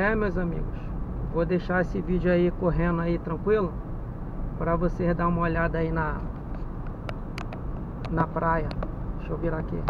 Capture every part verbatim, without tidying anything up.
É, meus amigos, vou deixar esse vídeo aí correndo aí tranquilo, para vocês dar uma olhada aí na na praia. Deixa eu virar aqui.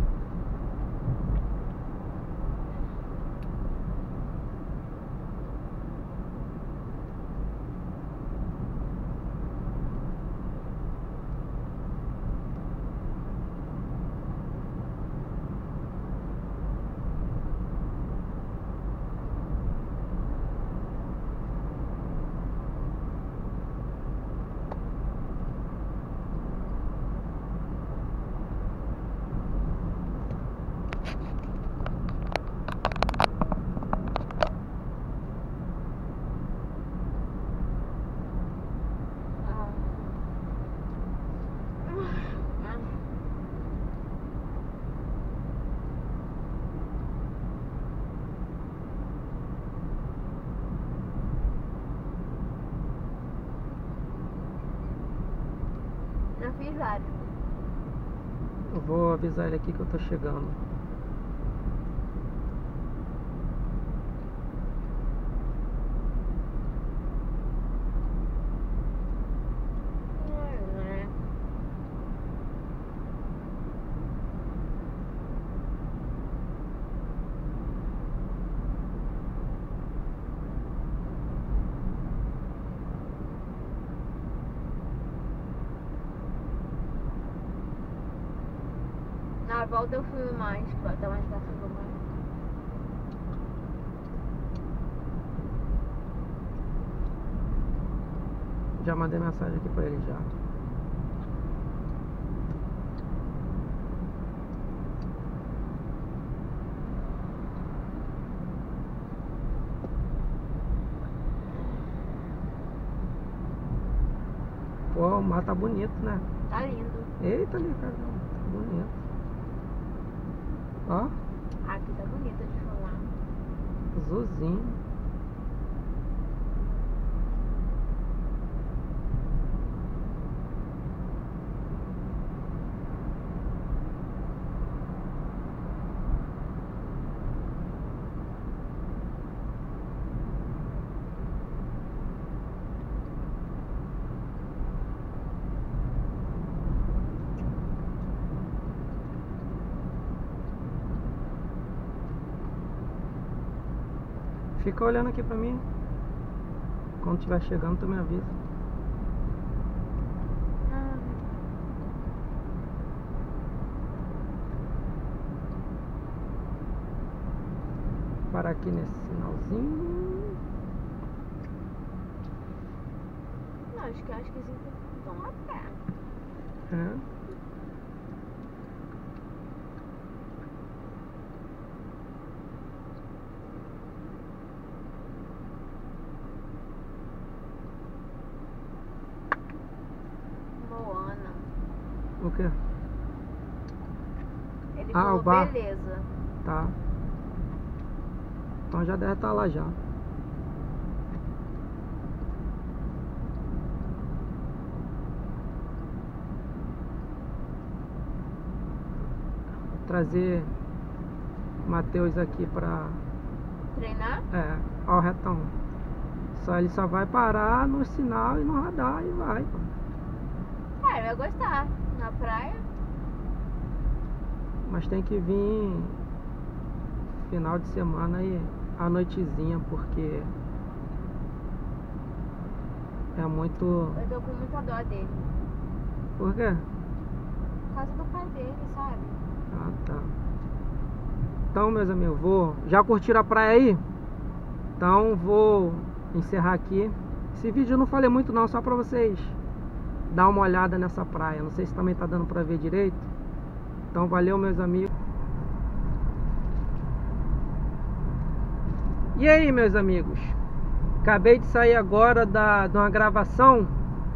Já fiz vários. Eu vou avisar ele aqui que eu tô chegando. Na volta eu fui mais, pra dar mais perto do mar. Já mandei mensagem aqui pra ele já. Pô, o mar tá bonito, né? Tá lindo. Eita ali, cara, tá bonito. Ó, Aqui tá bonito de falar. azulzinho. Fica olhando aqui pra mim. Quando estiver chegando, tu me avisa. Ah, Parar aqui nesse sinalzinho. não, acho que acho que eles estão lá perto. É. Moana. O quê? Ele Ah, falou o bar. beleza. Tá. Então já deve estar lá já. Vou trazer o Matheus aqui pra... Treinar? É, ó o retão. Só ele só vai parar no sinal e no radar e vai, pô. Ah, ele vai gostar. Na praia? Mas tem que vir final de semana e à noitezinha, porque é muito... Eu tô com muita dó dele. Por quê? Por causa do pai dele, sabe? Ah, tá. Então, meus amigos, vou... Já curtiram a praia aí? Então vou encerrar aqui. Esse vídeo eu não falei muito não, só pra vocês dar uma olhada nessa praia. Não sei se também tá dando pra ver direito. Então valeu, meus amigos. E aí, meus amigos? Acabei de sair agora da, de uma gravação,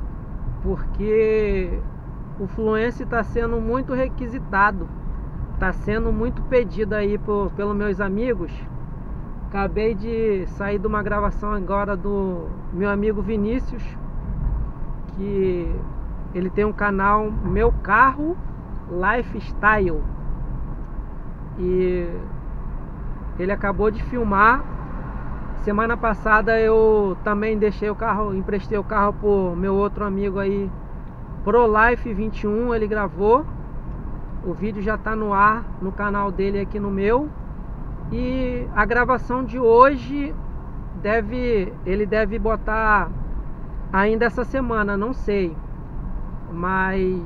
porque o Fluence está sendo muito requisitado, está sendo muito pedido aí por, pelos meus amigos. Acabei de sair de uma gravação agora do meu amigo Vinícius, que ele tem um canal Meu Carro Lifestyle, e ele acabou de filmar semana passada eu também deixei o carro, emprestei o carro pro meu outro amigo aí, ProLife vinte e um, ele gravou. O vídeo já tá no ar no canal dele aqui no meu. E a gravação de hoje deve, ele deve botar ainda essa semana, não sei. Mas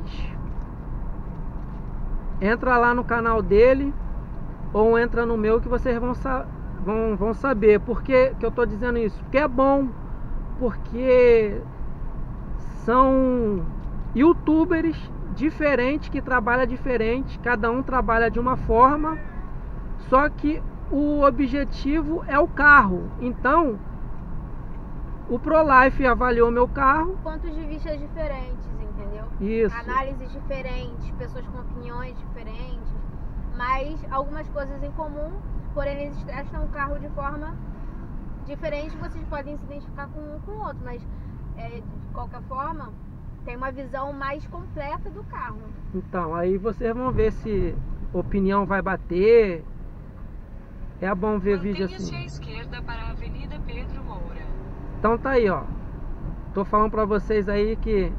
entra lá no canal dele ou entra no meu que vocês vão, vão, vão saber. Por que, que eu tô dizendo isso? Porque é bom, porque são youtubers diferentes que trabalham diferente, cada um trabalha de uma forma, só que o objetivo é o carro. Então o ProLife avaliou meu carro, pontos de vista diferentes, entendeu? Isso. Análises diferentes, pessoas com opiniões diferentes, mas algumas coisas em comum, porém eles testam o carro de forma diferente. Vocês podem se identificar com um com o outro, mas é, de qualquer forma tem uma visão mais completa do carro. Então, aí vocês vão ver se a opinião vai bater. É bom ver vídeo assim. À esquerda para a Avenida Pedro Moura. Então tá aí, ó. Tô falando pra vocês aí que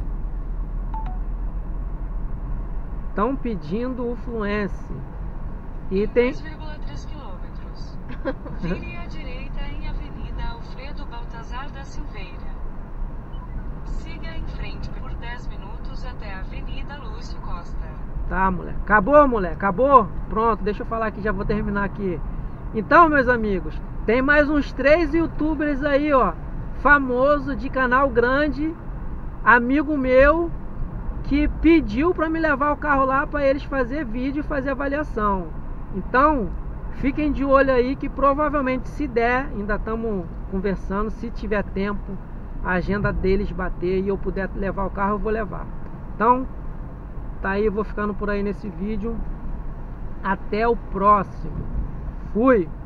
estão pedindo o Fluence. E tem dois vírgula três quilômetros. Vire à direita em Avenida Alfredo Baltazar da Silveira. Siga em frente por dez minutos até a Avenida Lúcio Costa. Tá, mulher. Acabou, mulher? Acabou? Pronto, deixa eu falar aqui, já vou terminar aqui. Então, meus amigos, tem mais uns três youtubers aí, ó, famoso, de canal grande, amigo meu, que pediu pra me levar o carro lá pra eles fazer vídeo e fazer avaliação. Então, fiquem de olho aí que provavelmente, se der, ainda estamos conversando, se tiver tempo, a agenda deles bater e eu puder levar o carro, eu vou levar. Então, tá aí, eu vou ficando por aí nesse vídeo. Até o próximo. Fui!